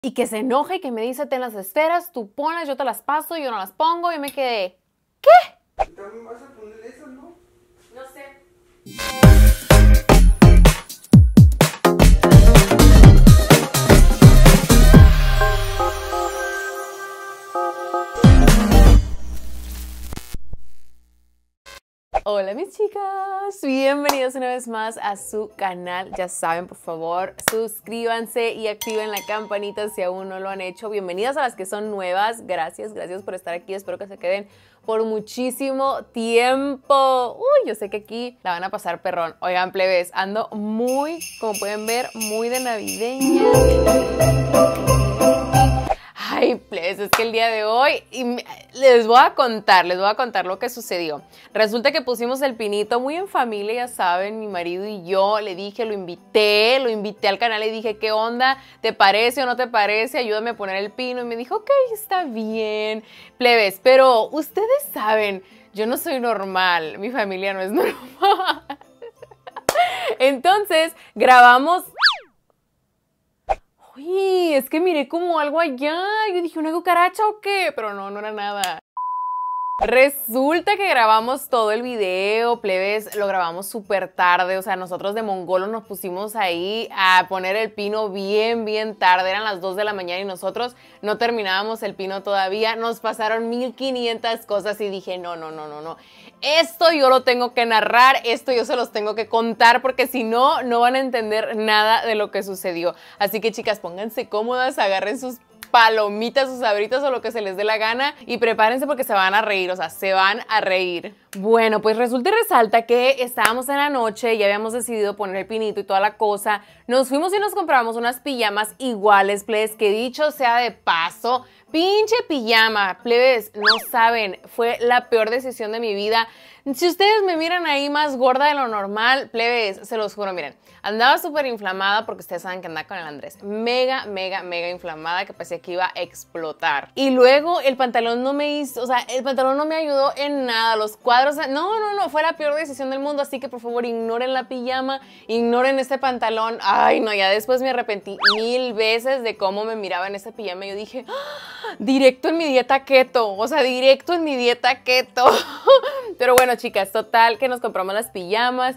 Y que se enoja y que me dice, ten las esferas, tú ponlas, yo te las paso, yo no las pongo. Y me quedé, ¿qué? ¿También vas a poner eso, no? No sé. Hola mis chicas, bienvenidos una vez más a su canal. Ya saben, por favor, suscríbanse y activen la campanita si aún no lo han hecho. Bienvenidas a las que son nuevas, gracias por estar aquí. Espero que se queden por muchísimo tiempo. Uy, yo sé que aquí la van a pasar perrón. Oigan, plebes, ando muy, como pueden ver, muy de navideña. Ay, plebes, es que el día de hoy les voy a contar lo que sucedió. Resulta que pusimos el pinito muy en familia, ya saben, mi marido y yo. Le dije, lo invité al canal y dije, ¿qué onda? ¿Te parece o no te parece? Ayúdame a poner el pino. Y me dijo, ok, está bien. Plebes, pero ustedes saben, yo no soy normal, mi familia no es normal. Entonces, grabamos... Uy, es que miré como algo allá. Yo dije, ¿una cucaracha o qué? Pero no era nada. Resulta que grabamos todo el video, plebes, lo grabamos súper tarde. O sea, nosotros de Mongolo nos pusimos ahí a poner el pino bien tarde. Eran las 2 de la mañana y nosotros no terminábamos el pino todavía. Nos pasaron 1500 cosas y dije, no. Esto yo lo tengo que narrar, esto yo se los tengo que contar porque si no, no van a entender nada de lo que sucedió. Así que chicas, pónganse cómodas, agarren sus palomitas, sus sabritas o lo que se les dé la gana y prepárense porque se van a reír, o sea, se van a reír. Bueno, pues resulta y resalta que estábamos en la noche, ya habíamos decidido poner el pinito y toda la cosa. Nos fuimos y nos compramos unas pijamas iguales, plebes, que dicho sea de paso, pinche pijama, plebes, no saben, fue la peor decisión de mi vida. Si ustedes me miran ahí más gorda de lo normal, plebes, se los juro, miren, andaba súper inflamada porque ustedes saben que andaba con el Andrés. Mega inflamada que parecía que iba a explotar. Y luego el pantalón no me hizo, o sea, el pantalón no me ayudó en nada. Los cuadros, no, fue la peor decisión del mundo. Así que por favor ignoren la pijama, ignoren este pantalón. Ay, no, ya después me arrepentí 1000 veces de cómo me miraba en esta pijama. Y yo dije, ¡ah! Directo en mi dieta keto, o sea, directo en mi dieta keto. Pero bueno, chicas, total que nos compramos las pijamas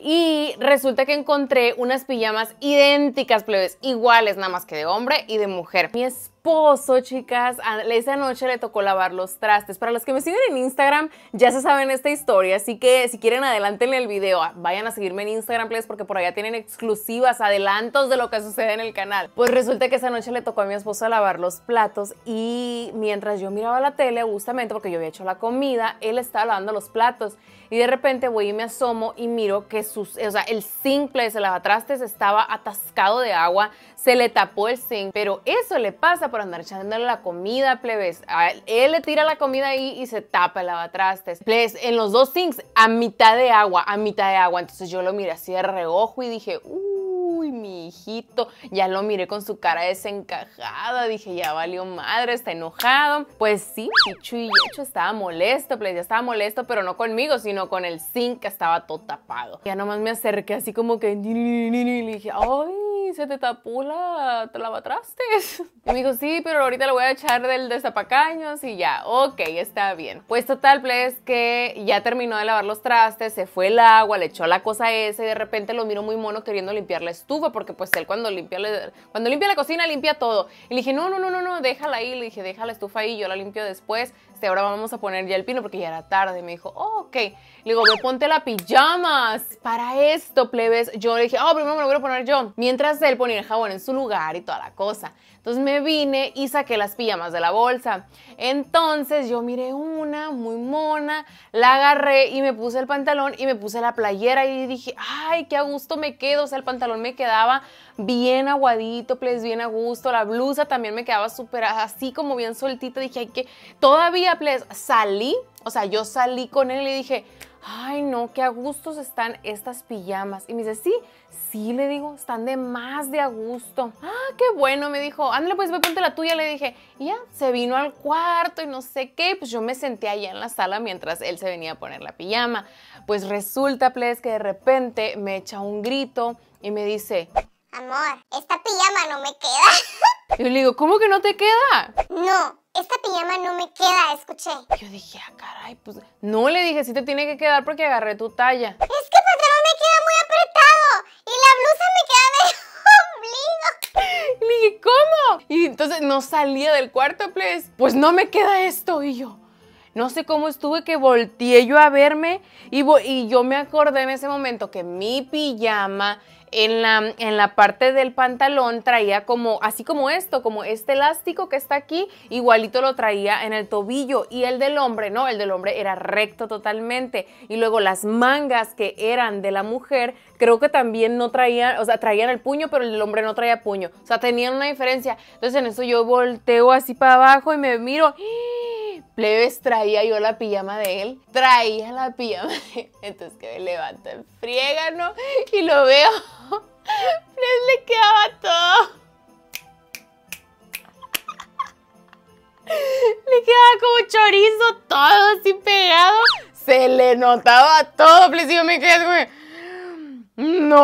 y resulta que encontré unas pijamas idénticas, plebes, iguales, nada más que de hombre y de mujer. Mi esposo, chicas, esa noche le tocó lavar los trastes. Para los que me siguen en Instagram, ya se saben esta historia, así que si quieren adelántenle el video, vayan a seguirme en Instagram, plebes, porque por allá tienen exclusivas, adelantos de lo que sucede en el canal. Pues resulta que esa noche le tocó a mi esposo lavar los platos y mientras yo miraba la tele, justamente porque yo había hecho la comida, él estaba lavando los platos y de repente voy y me asomo y miro que el zinc, plebes, el lavatrastes estaba atascado de agua, se le tapó el zinc, pero eso le pasa por andar echándole la comida, plebes. Él le tira la comida ahí y se tapa el lavatrastes. Plebes, en los dos sinks, a mitad de agua. Entonces yo lo miré así de reojo y dije, uy, mi hijito. Ya lo miré con su cara desencajada. Dije, ya valió madre, está enojado. Pues sí, dicho y hecho, estaba molesto, plebes. Ya estaba molesto, pero no conmigo, sino con el zinc que estaba todo tapado. Ya nomás me acerqué así como que le dije, ay, se te tapó la lavatrastes. Y me dijo, sí, pero ahorita le voy a echar del destapacaños y ya, ok, está bien. Pues total, plebes, que ya terminó de lavar los trastes, se fue el agua, le echó la cosa esa y de repente lo miro muy mono queriendo limpiar la estufa, porque pues él cuando limpia la cocina limpia todo. Y le dije, no, déjala ahí, le dije, deja la estufa ahí, yo la limpio después. Ahora vamos a poner ya el pino porque ya era tarde. Me dijo, oh, ok. Le digo, ve, ponte la pijamas. Para esto, plebes, yo le dije, primero me lo voy a poner yo. Mientras él ponía el jabón en su lugar y toda la cosa. Entonces me vine y saqué las pijamas de la bolsa. Entonces yo miré una muy mona, la agarré y me puse el pantalón y me puse la playera y dije, ay, qué a gusto me quedo. O sea, el pantalón me quedaba bien aguadito, plebes, bien a gusto. La blusa también me quedaba súper así como bien sueltita. Dije, ay, que todavía, plebes, salí, o sea, yo salí con él y le dije, ay, no, qué a gustos están estas pijamas. Y me dice, sí, le digo, están de más de a gusto. Ah, qué bueno, me dijo, ándale, pues, ve, ponte la tuya, le dije. Y ya, se vino al cuarto y no sé qué, pues yo me senté allá en la sala mientras él se venía a poner la pijama. Pues resulta, plebes, que de repente me echa un grito y me dice, amor, esta pijama no me queda. Y yo le digo, ¿cómo que no te queda? No, esta pijama no me queda, escuché. Yo dije, caray, pues no, le dije, sí te tiene que quedar porque agarré tu talla. Es que el pantalón me queda muy apretado y la blusa me queda medio ombligo. Y le dije, ¿cómo? Y entonces no salía del cuarto, pues no me queda esto. Y yo, no sé cómo estuve que volteé yo a verme y yo me acordé en ese momento que mi pijama en la parte del pantalón traía como, así como esto, como este elástico que está aquí, igualito lo traía en el tobillo. Y el del hombre, no, el del hombre era recto totalmente. Y luego las mangas que eran de la mujer, creo que también no traían, o sea, traían el puño, pero el del hombre no traía puño. O sea, tenían una diferencia. Entonces en eso yo volteo así para abajo y me miro. Plebes, traía yo la pijama de él. Traía la pijama de él. Entonces que me levanto en friega, ¿no? Y lo veo. Plebes, le quedaba todo. Le quedaba como chorizo, todo así pegado. Se le notaba todo. Plebes, y yo me quedé como... No.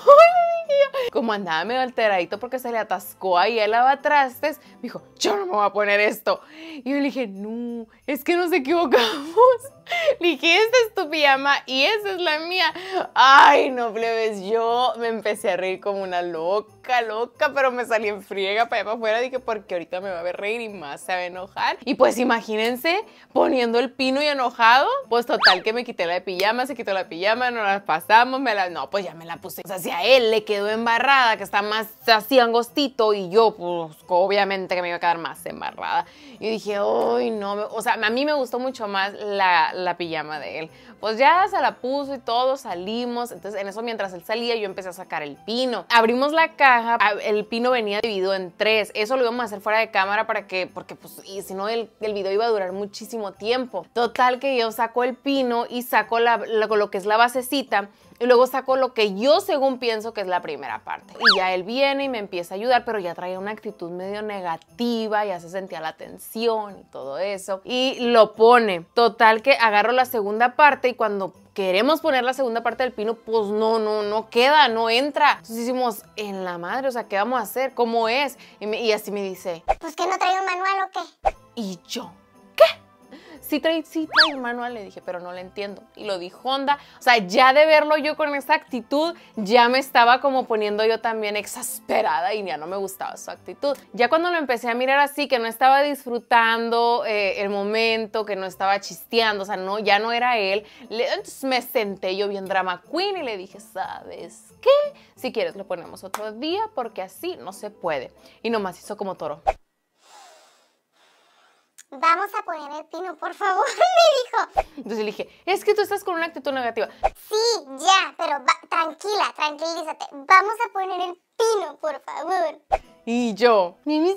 Como andaba medio alteradito porque se le atascó ahí el lavatrastes, me dijo, yo no me voy a poner esto. Y yo le dije, no, es que nos equivocamos. Le dije, esta es tu pijama y esa es la mía. Ay, no, plebes, yo me empecé a reír como una loca, pero me salí en friega para allá para afuera. Dije, porque ahorita me va a ver reír y más se va a enojar. Y pues imagínense, poniendo el pino y enojado, pues total que me quité la de pijama, se quitó la pijama, nos la pasamos, no, pues ya me la puse. O sea, si a él le quedó embarrada, que está más así angostito, y yo, pues obviamente que me iba a quedar más embarrada. Yo dije, ay, no, o sea, a mí me gustó mucho más la pijama de él. Pues ya se la puso y todo, salimos. Entonces en eso, mientras él salía, yo empecé a sacar el pino. Abrimos la caja, el pino venía dividido en 3. Eso lo íbamos a hacer fuera de cámara porque pues, y si no, el video iba a durar muchísimo tiempo. Total que yo saco el pino y saco lo que es la basecita. Y luego saco lo que yo según pienso que es la primera parte. Y ya él viene y me empieza a ayudar, pero ya traía una actitud medio negativa, ya se sentía la tensión y todo eso. Y lo pone. Total que agarro la segunda parte y cuando queremos poner la segunda parte del pino, pues no queda, no entra. Entonces hicimos, en la madre, o sea, ¿qué vamos a hacer? ¿Cómo es? Y así me dice, ¿pues que no trae un manual o qué? Y yo, ¿qué? Sí trae el manual, le dije, pero no le entiendo. Y lo dijo Honda. O sea, ya de verlo yo con esa actitud, ya me estaba como poniendo yo también exasperada y ya no me gustaba su actitud. Ya cuando lo empecé a mirar así, que no estaba disfrutando el momento, que no estaba chisteando, o sea, no, ya no era él, entonces me senté yo bien drama queen y le dije, ¿sabes qué? Si quieres lo ponemos otro día porque así no se puede. Y nomás hizo como toro. Vamos a poner el pino, por favor, me dijo. Entonces le dije, es que tú estás con una actitud negativa. Sí, ya, pero tranquilízate. Vamos a poner el pino, por favor. Y yo,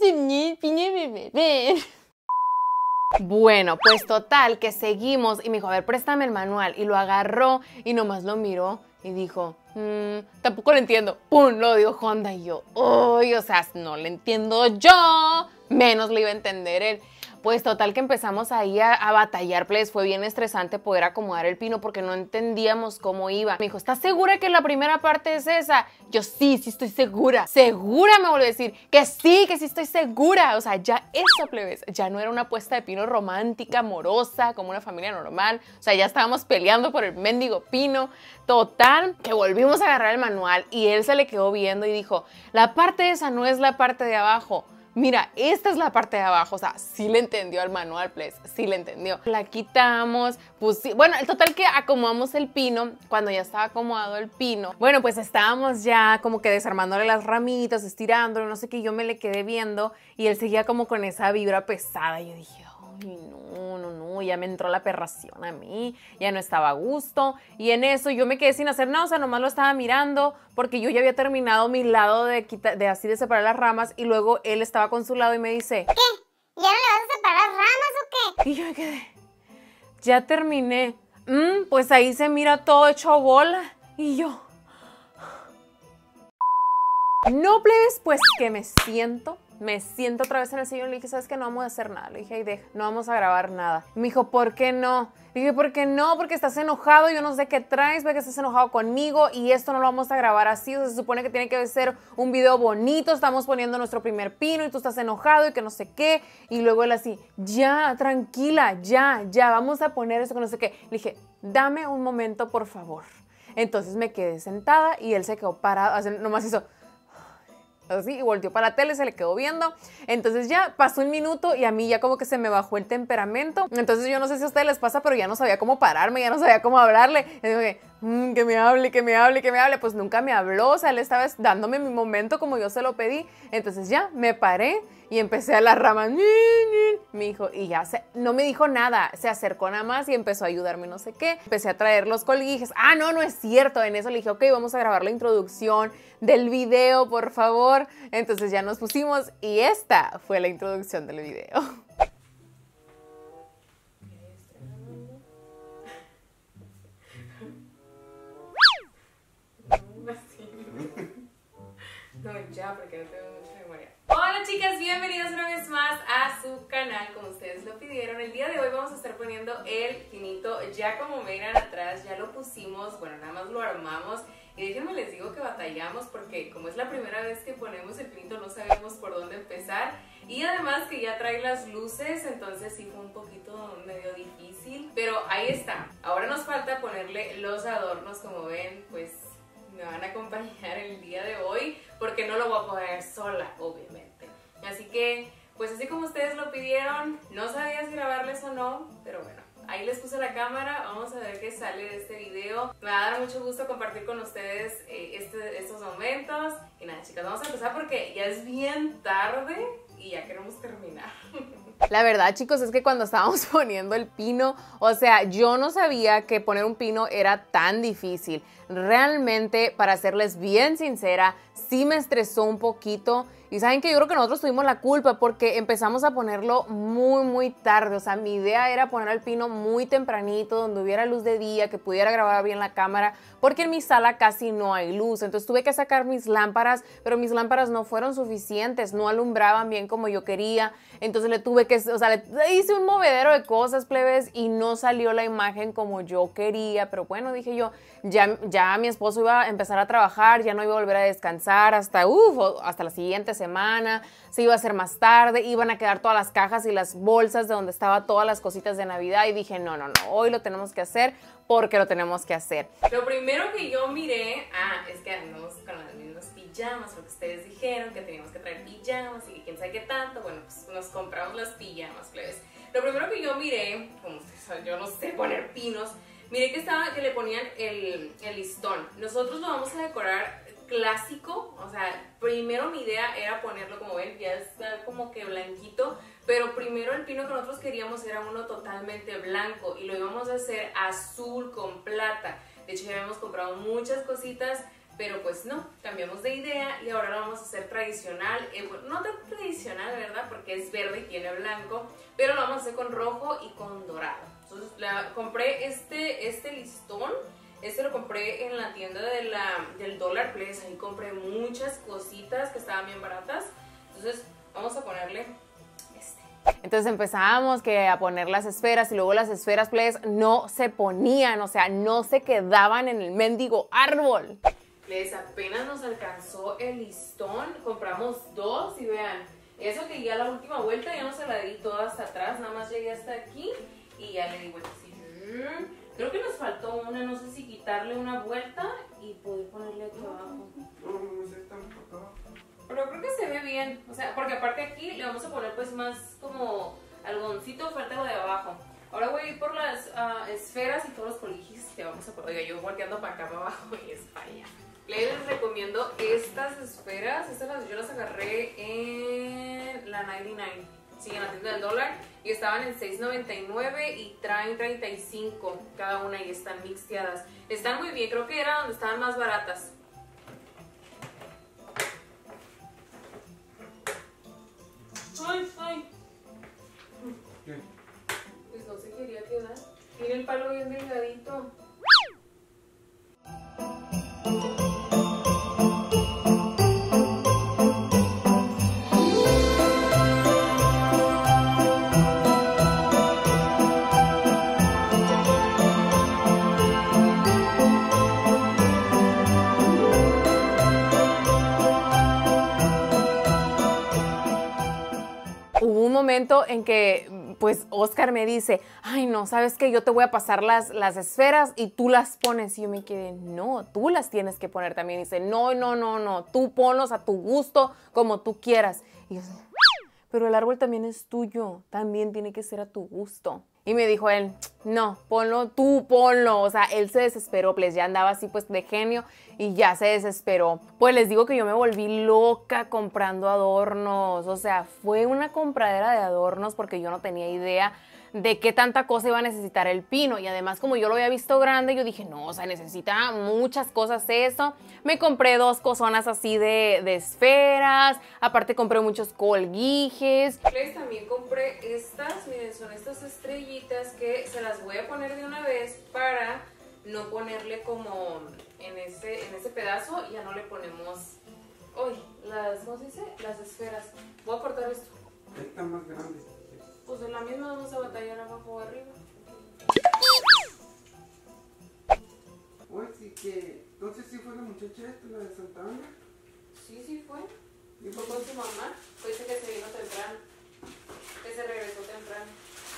bueno, pues total, que seguimos. Y me dijo, a ver, préstame el manual. Y lo agarró y nomás lo miró y dijo, tampoco lo entiendo. ¡Pum! Lo dio Honda y yo, uy, o sea, no lo entiendo yo, menos lo iba a entender él. Pues total que empezamos ahí a batallar, pues fue bien estresante poder acomodar el pino porque no entendíamos cómo iba. Me dijo, ¿estás segura que la primera parte es esa? Yo, sí estoy segura. Segura, me volvió a decir, que sí estoy segura. O sea, ya eso, plebes, ya no era una puesta de pino romántica, amorosa, como una familia normal. O sea, ya estábamos peleando por el mendigo pino. Total, que volvimos a agarrar el manual y él se le quedó viendo y dijo, la parte esa no es la parte de abajo. Mira, esta es la parte de abajo, o sea, sí le entendió al manual, please, sí le entendió. La quitamos, pues sí, bueno, el total que acomodamos el pino, cuando ya estaba acomodado el pino, bueno, pues estábamos ya como que desarmándole las ramitas, estirándolo, no sé qué, yo me le quedé viendo y él seguía como con esa vibra pesada y yo dije, ay, no, ya me entró la perración a mí, ya no estaba a gusto y en eso yo me quedé sin hacer nada, o sea, nomás lo estaba mirando porque yo ya había terminado mi lado de así de separar las ramas y luego él estaba con su lado y me dice, ¿qué? ¿Ya no le vas a separar ramas o qué? Y yo me quedé, ya terminé, pues ahí se mira todo hecho bola y yo, no, plebes, pues que me siento Me siento otra vez en el sillón y le dije, ¿sabes qué? No vamos a hacer nada. Le dije, ay, deja, no vamos a grabar nada. Me dijo, ¿por qué no? Le dije, ¿por qué no? Porque estás enojado, yo no sé qué traes, porque estás enojado conmigo y esto no lo vamos a grabar así. O sea, se supone que tiene que ser un video bonito, estamos poniendo nuestro primer pino y tú estás enojado y que no sé qué. Y luego él así, ya, tranquila, ya, vamos a poner eso que no sé qué. Le dije, dame un momento, por favor. Entonces me quedé sentada y él se quedó parado, nomás hizo así y volteó para la tele, se le quedó viendo. Entonces ya pasó un minuto y a mí ya como que se me bajó el temperamento. Entonces yo no sé si a ustedes les pasa, pero ya no sabía cómo pararme, ya no sabía cómo hablarle. Y dije, que me hable. Pues nunca me habló, o sea, él estaba dándome mi momento como yo se lo pedí. Entonces ya me paré y empecé a las ramas. Mi hijo, y ya no me dijo nada, se acercó nada más y empezó a ayudarme no sé qué. Empecé a traer los colguijes. Ah, no es cierto. En eso le dije, ok, vamos a grabar la introducción del video, por favor. Entonces ya nos pusimos y esta fue la introducción del video. No, ya, porque no tengo mucha memoria. Hola chicas, bienvenidas una vez más a su canal, como ustedes lo pidieron. El día de hoy vamos a estar poniendo el pinito, ya como miran atrás, ya lo pusimos, bueno, nada más lo armamos. Y déjenme les digo que batallamos porque como es la primera vez que ponemos el pinito no sabemos por dónde empezar. Y además que ya trae las luces, entonces sí fue un poquito medio difícil. Pero ahí está, ahora nos falta ponerle los adornos, como ven, pues me van a acompañar el día de hoy porque no lo voy a poner sola, obviamente. Así que, pues así como ustedes lo pidieron, no sabía si grabarles o no, pero bueno, ahí les puse la cámara, vamos a ver qué sale de este video. Me va a dar mucho gusto compartir con ustedes estos momentos. Y nada, chicas, vamos a empezar porque ya es bien tarde y ya queremos terminar. La verdad, chicos, es que cuando estábamos poniendo el pino, o sea, yo no sabía que poner un pino era tan difícil. Realmente, para serles bien sincera, sí me estresó un poquito. Y saben que yo creo que nosotros tuvimos la culpa porque empezamos a ponerlo muy tarde. O sea, mi idea era poner el pino muy tempranito, donde hubiera luz de día, que pudiera grabar bien la cámara, porque en mi sala casi no hay luz. Entonces tuve que sacar mis lámparas, pero mis lámparas no fueron suficientes, no alumbraban bien como yo quería. Entonces le hice un movedero de cosas, plebes, y no salió la imagen como yo quería. Pero bueno, dije yo, ya mi esposo iba a empezar a trabajar, ya no iba a volver a descansar hasta la siguiente semana, se iba a hacer más tarde, iban a quedar todas las cajas y las bolsas de donde estaban todas las cositas de Navidad y dije, no, hoy lo tenemos que hacer porque lo tenemos que hacer. Lo primero que yo miré, es que andamos con las mismas pijamas, porque ustedes dijeron que teníamos que traer pijamas y que quién sabe qué tanto, bueno, pues nos compramos las pijamas, plebes. Lo primero que yo miré, como ustedes saben, yo no sé poner pinos, miré que le ponían el listón. Nosotros lo vamos a decorar clásico, o sea, primero mi idea era ponerlo, como ven, ya está como que blanquito, pero primero el pino que nosotros queríamos era uno totalmente blanco y lo íbamos a hacer azul con plata. De hecho ya habíamos comprado muchas cositas, pero pues no, cambiamos de idea y ahora lo vamos a hacer tradicional, bueno, no tan tradicional, ¿verdad? Porque es verde y tiene blanco, pero lo vamos a hacer con rojo y con dorado. Entonces compré este listón. Este lo compré en la tienda del Dollar Place, ahí compré muchas cositas que estaban bien baratas. Entonces vamos a ponerle este. Entonces empezamos a poner las esferas y luego las esferas, please, no se ponían, o sea, no se quedaban en el mendigo árbol. Les apenas nos alcanzó el listón, compramos dos y vean, eso que ya la última vuelta ya no se la di toda hasta atrás, nada más llegué hasta aquí y ya le di vuelta así. Creo que nos faltó una, no sé si quitarle una vuelta y poder ponerle aquí abajo. Pero creo que se ve bien, o sea, porque aparte aquí le vamos a poner pues más como algodoncito, falta lo de abajo. Ahora voy a ir por las esferas y todos los colijes que vamos a poner. Oiga, yo volteando para acá para abajo y es para allá. Les recomiendo estas esferas, yo las agarré en la 99. Sí, en la tienda del dólar y estaban en $6.99 y traen 35 cada una y están mixteadas. Están muy bien, creo que era donde estaban más baratas. Ay. ¿Qué? Pues no se quería quedar. Tiene el palo bien delgadito. Hubo un momento en que, pues, Oscar me dice, ay, no, ¿sabes qué? Yo te voy a pasar las esferas y tú las pones. Y yo me quedé, no, tú las tienes que poner también. Y dice, no, tú ponlos a tu gusto, como tú quieras. Y yo, pero el árbol también es tuyo, también tiene que ser a tu gusto. Y me dijo él, no, ponlo, tú ponlo. O sea, él se desesperó, pues ya andaba así pues de genio y ya se desesperó. Pues les digo que yo me volví loca comprando adornos. O sea, fue una compradera de adornos porque yo no tenía idea de qué tanta cosa iba a necesitar el pino. Y además, como yo lo había visto grande, yo dije, no, o sea, necesita muchas cosas eso. Me compré 2 cosonas así de esferas. Aparte compré muchos colguijes. También compré estas, miren, son estas estrellitas que se las voy a poner de una vez para no ponerle como en ese pedazo. Ya no le ponemos, uy, ¿cómo se dice? Las esferas. Voy a cortar esto. Esta más grande. Pues en la misma vamos a batallar abajo o arriba. Oye, sí que... Entonces sí fue la muchacha esta, la de Santa Ana. Sí fue. ¿Y Fue con su mamá. Fue ese que se vino temprano. Que se regresó temprano.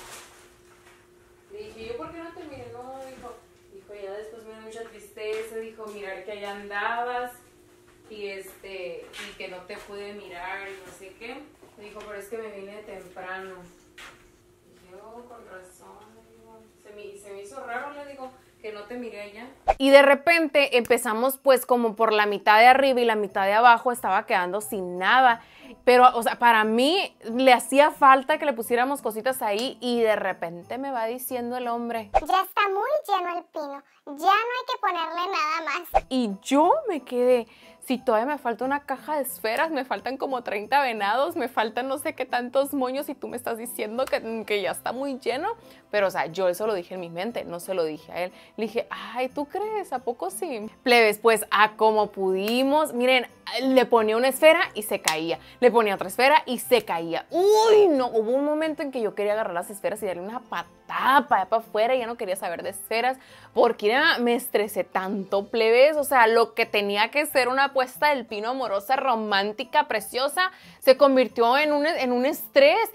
Le dije, ¿yo por qué no te miré? No, dijo, ya después me dio mucha tristeza. Dijo, mirar que allá andabas. Y que no te pude mirar y no sé qué. Me dijo, pero es que me vine temprano. Con razón, se me hizo raro, le digo, que no te miré allá. Y de repente empezamos pues como por la mitad de arriba y la mitad de abajo estaba quedando sin nada. Pero, o sea, para mí le hacía falta que le pusiéramos cositas ahí y de repente me va diciendo el hombre, Ya está muy lleno el pino, ya no hay que ponerle nada más. y yo me quedé, si todavía me falta una caja de esferas, me faltan como 30 venados, me faltan no sé qué tantos moños y tú me estás diciendo que ya está muy lleno. Pero, o sea, yo eso lo dije en mi mente, no se lo dije a él. Le dije, ay, ¿tú crees? ¿A poco sí? Plebes, pues, a como pudimos, miren, le ponía una esfera y se caía. Le ponía otra esfera y se caía. Uy, no, hubo un momento en que yo quería agarrar las esferas y darle una patada para allá para afuera y ya no quería saber de esferas porque me estresé tanto, plebes. O sea, lo que tenía que ser una puesta del pino amorosa, romántica, preciosa, se convirtió en un estrés.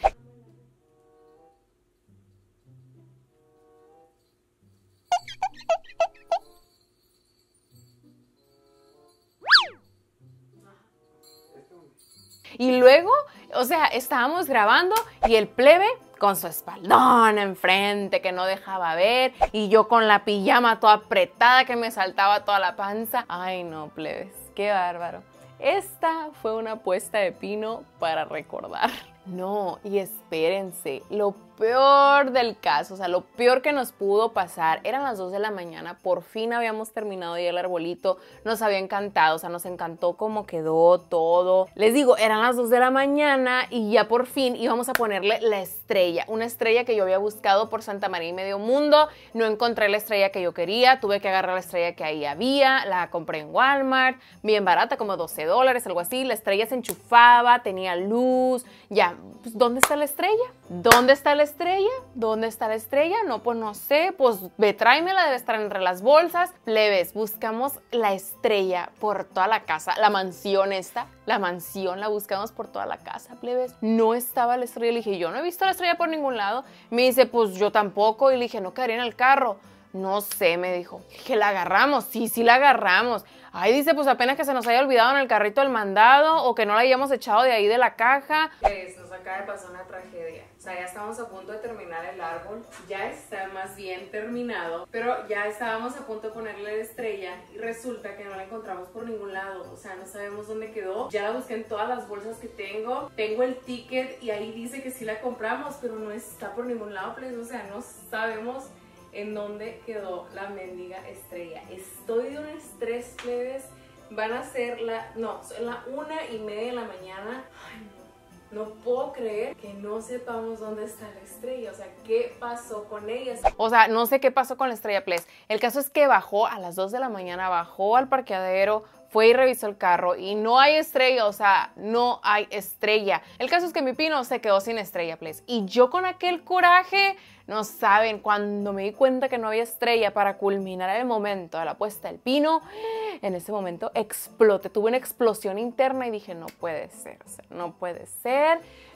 Y luego, o sea, estábamos grabando y el plebe con su espaldón enfrente que no dejaba ver y yo con la pijama toda apretada que me saltaba toda la panza. Ay no, plebes, qué bárbaro. Esta fue una puesta de pino para recordar. No, y espérense, lo peor del caso, o sea, lo peor que nos pudo pasar, eran las 2 de la mañana, por fin habíamos terminado ya el arbolito, nos había encantado, o sea, nos encantó cómo quedó todo. Les digo, eran las 2 de la mañana y ya por fin íbamos a ponerle la estrella, una estrella que yo había buscado por Santa María y medio mundo, no encontré la estrella que yo quería, tuve que agarrar la estrella que ahí había, la compré en Walmart, bien barata, como $12, algo así, la estrella se enchufaba, tenía luz, ya. Pues, ¿dónde está la estrella? ¿Dónde está la estrella? ¿Dónde está la estrella? No, pues no sé, pues ve, tráemela, debe estar entre las bolsas. Plebes, buscamos la estrella por toda la casa, la mansión esta, la mansión la buscamos por toda la casa, plebes. No estaba la estrella, le dije, yo no he visto la estrella por ningún lado. Me dice, pues yo tampoco, y le dije, no quedaría en el carro. No sé, me dijo, que la agarramos, sí la agarramos. Ay, dice, pues apenas que se nos haya olvidado en el carrito del mandado o que no la hayamos echado de ahí de la caja. Pues nos acaba de pasar una tragedia. O sea, ya estamos a punto de terminar el árbol. Ya está más bien terminado, pero ya estábamos a punto de ponerle la estrella y resulta que no la encontramos por ningún lado. O sea, no sabemos dónde quedó. Ya la busqué en todas las bolsas que tengo. Tengo el ticket y ahí dice que sí la compramos, pero no está por ningún lado, pues. O sea, no sabemos en dónde quedó la mendiga estrella. Estoy de un estrés, plebes. Van a ser son la 1:30 de la mañana. Ay, no puedo creer que no sepamos dónde está la estrella. O sea, ¿qué pasó con ella? O sea, no sé qué pasó con la estrella, please. El caso es que bajó a las 2 de la mañana, bajó al parqueadero, fue y revisó el carro y no hay estrella, o sea, no hay estrella. El caso es que mi pino se quedó sin estrella, please. Y yo con aquel coraje, no saben, cuando me di cuenta que no había estrella para culminar el momento de la puesta del pino, en ese momento exploté, tuve una explosión interna y dije, no puede ser, o sea, no puede ser,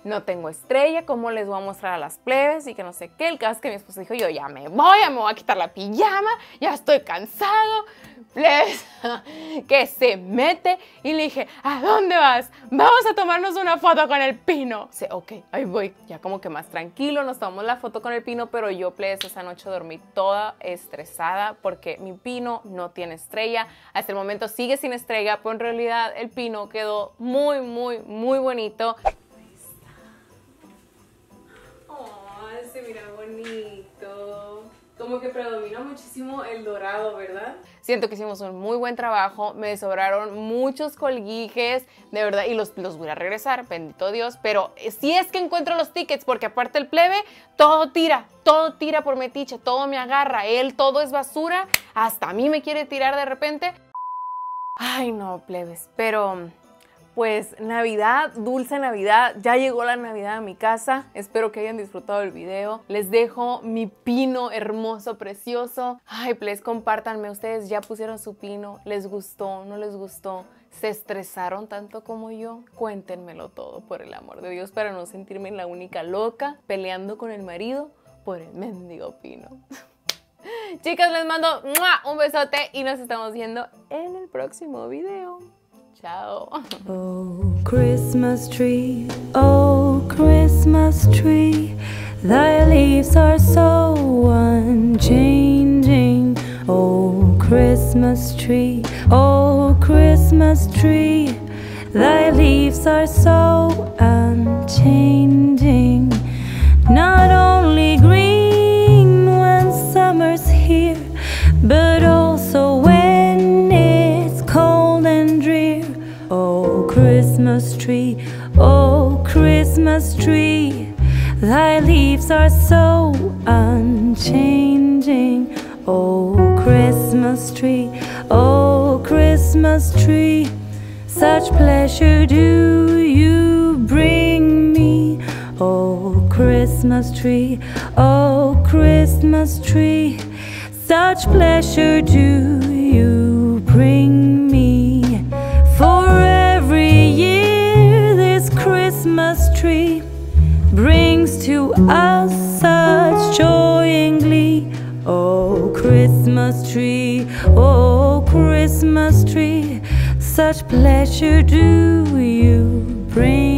no tengo estrella, ¿cómo les voy a mostrar a las plebes? Y que no sé qué. El caso es que mi esposo dijo, yo ya me voy a quitar la pijama, ya estoy cansado, plebes, que se mete. Y le dije, ¿a dónde vas? Vamos a tomarnos una foto con el pino. Sí, ok, ahí voy, ya como que más tranquilo, nos tomamos la foto con el pino, pero yo, plebes, esa noche dormí toda estresada porque mi pino no tiene estrella. Hasta el momento sigue sin estrella, pero en realidad el pino quedó muy, muy, muy bonito. Se mira bonito. Como que predomina muchísimo el dorado, ¿verdad? Siento que hicimos un muy buen trabajo. Me sobraron muchos colguijes, de verdad, y los voy a regresar, bendito Dios. Pero si es que encuentro los tickets, porque aparte el plebe, todo tira por metiche, todo me agarra. Él todo es basura, hasta a mí me quiere tirar de repente. Ay, no, plebes, pero... Pues Navidad, dulce Navidad, ya llegó la Navidad a mi casa. Espero que hayan disfrutado el video. Les dejo mi pino hermoso, precioso. Ay, please, compártanme. Ustedes ya pusieron su pino. ¿Les gustó? ¿No les gustó? ¿Se estresaron tanto como yo? Cuéntenmelo todo, por el amor de Dios, para no sentirme la única loca peleando con el marido por el mendigo pino. Chicas, les mando un besote y nos estamos viendo en el próximo video. Ciao. Oh, Christmas tree, thy leaves are so unchanging. Oh, Christmas tree, thy leaves are so unchanging. Not only green when summer's here, but also when it's cold and drear. Oh, Christmas tree, thy leaves are so unchanging. Oh, Christmas tree, such pleasure do you bring me. Oh, Christmas tree, such pleasure do you bring me. For every year this Christmas tree brings to us such joy and glee. Oh, Christmas tree, such pleasure do you bring.